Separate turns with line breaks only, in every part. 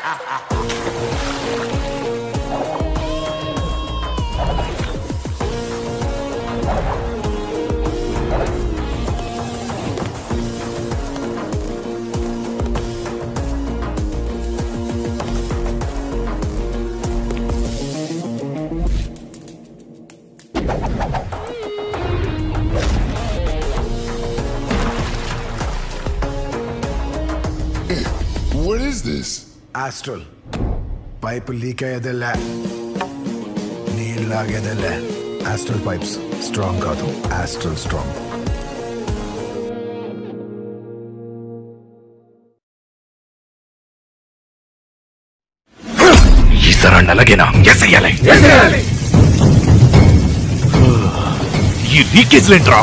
What is this?
Astral. Pipe leak ayadella. Neel lagedella. Astral pipes. Strong kaadu. Astral strong.
ఈ సరణ అలాగేనా? ఎసేయాలి. ఈ లీకేజ్లేంట్రా?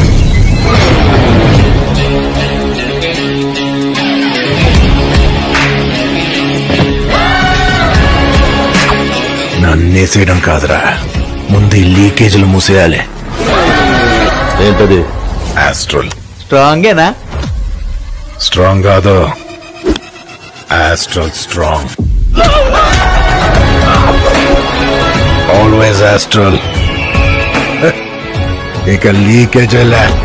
నన్నేసేయడం కాదురా, ముందు ఈ లీకేజీలు మూసేయాలి.
ఏంటది?
ఆస్ట్రల్.
స్ట్రాంగేనా?
స్ట్రాంగ్ కాదు, ఆస్ట్రల్ స్ట్రాంగ్. Always Astral. ఇక లీకేజ్